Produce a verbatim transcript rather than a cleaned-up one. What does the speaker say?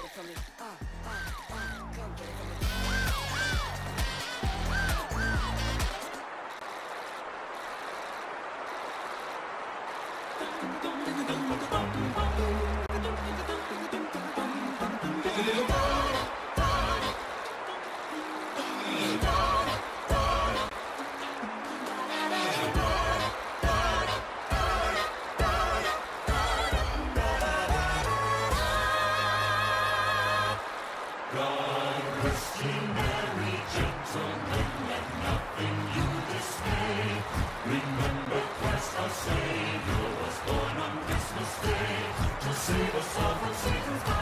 it from me. Ah, ah, ah, come get it from me. God rest ye merry gentlemen, let nothing you dismay. Remember Christ our Savior was born on Christmas Day to save us all from Satan's power.